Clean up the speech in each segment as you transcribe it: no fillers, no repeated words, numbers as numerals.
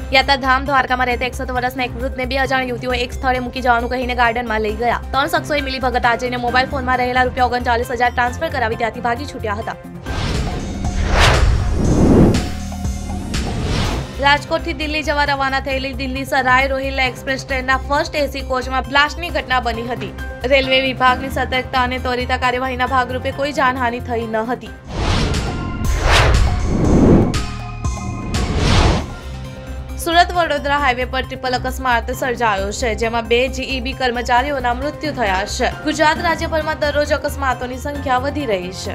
યાત્રાધામ દ્વારકામાં રહેતા 61 વર્ષના એક વૃદ્ધને બે અજાણ યુવતીઓ એક સ્થળે મૂકી જવાનું કહીને ગાર્ડનમાં લઈ ગયા। 3 શખ્સોએ મિલીભગત આચરીને મોબાઈલ ફોનમાં રહેલા ₹39,000 ટ્રાન્સફર કરાવી ત્યાંથી ભાગી છૂટ્યા હતા। રાજકોટથી દિલ્હી જવા રવાના થયેલી દિલ્હી સરાય રોહિલ્લા એક્સપ્રેસ ટ્રેનના ફર્સ્ટ એસી કોચમાં બ્લાસ્ટની ઘટના બની હતી। રેલવે વિભાગની સતર્કતા અને ત્વરિત કાર્યવાહીના ભાગરૂપે કોઈ જાનહાનિ થઈ ન હતી। સુરત વડોદરા હાઈવે પર ટ્રિપલ અકસ્માત સર્જાયો છે, જેમાં 2 જીઈબી કર્મચારીઓના મૃત્યુ થયા છે। ગુજરાત રાજ્યભરમાં દરરોજ અકસ્માતોની સંખ્યા વધી રહી છે।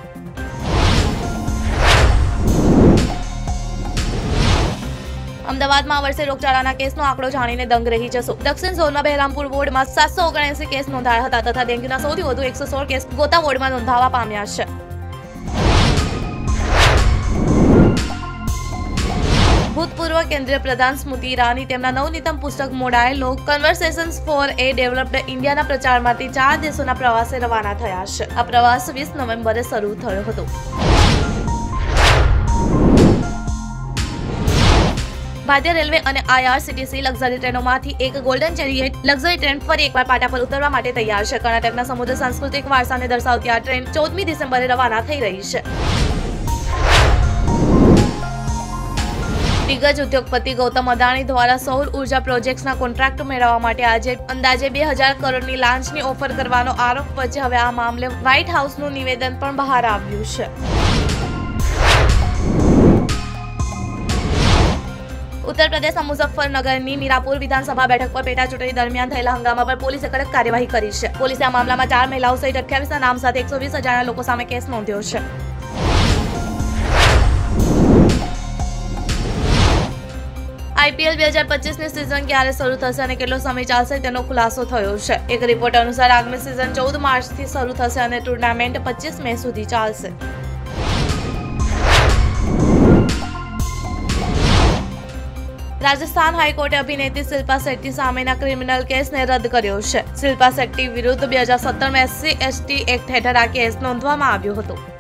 અમદાવાદમાં આ વર્ષે રોગચાળાના કેસનો આંકડો જાણીને દંગ રહી જશો। દક્ષિણ ઝોનમાં બહેરામપુર વોર્ડમાં 779 કેસ નોંધાયા હતા તથા ડેન્ગ્યુના સૌથી વધુ 116 કેસ ગોતા વોર્ડમાં નોંધાવા પામ્યા છે। ભૂતપૂર્વ કેન્દ્રીય પ્રધાન સ્મૃતિ ઈરાની તેમના નવનીતમ પુસ્તક મોડાયેલો કન્વર્સેશન્સ ફોર એ ડેવલપ્ડ ઇન્ડિયાના પ્રચાર માટે 4 દેશોના પ્રવાસે રવાના થયા છે। આ પ્રવાસ 20 નવેમ્બરે શરૂ થયો હતો। ભારતીય રેલવે અને IRCTC લક્ઝરી ટ્રેનોમાંથી એક ગોલ્ડન ચેરિયટ લક્ઝરી ટ્રેન ફરી એકવાર પાટા પર ઉતરવા માટે તૈયાર છે। કર્ણાટકના સમુદ્ર સાંસ્કૃતિક વારસાને દર્શાવતી આ ટ્રેન 14મી ડિસેમ્બરે રવાના થઈ રહી છે। દિગ્ગજ ઉદ્યોગપતિ ગૌતમ અદાણી દ્વારા સૌર ઉર્જા પ્રોજેક્ટ્સના કોન્ટ્રાક્ટ મેળવવા માટે આજે અંદાજે 2000 કરોડની લાંચની ઓફર કરવાનો આરોપ વચ્ચે હવે આ મામલે વ્હાઇટ હાઉસનું નિવેદન પણ બહાર આવ્યું છે। ઉત્તર પ્રદેશના મુઝફ્ફરનગરની મીરાપુર વિધાનસભા બેઠક પર પેટા ચૂંટણી દરમિયાન થયેલા હંગામા પર પોલીસે કડક કાર્યવાહી કરી છે। પોલીસે આ મામલામાં 4 મહિલાઓ સહિત 28ના નામ સાથે 120 અજાણ્યા લોકો સામે કેસ નોંધ્યો છે। IPL 2025ની સિઝન ક્યારે શરૂ થશે અને કેટલો સમય ચાલશે તેનો ખુલાસો થયો છે। એક રિપોર્ટ અનુસાર આગામી સિઝન 14 માર્ચથી શરૂ થશે અને ટુર્નામેન્ટ 25 મે સુધી ચાલશે। રાજસ્થાન હાઈકોર્ટે અભિનેત્રી શિલ્પા શેટ્ટી સામેના ક્રિમિનલ કેસને રદ કર્યો છે। શિલ્પા શેટ્ટી વિરુદ્ધ 2017માં SC/ST એક્ટ હેઠળ આ કેસ નોંધવામાં આવ્યો હતો।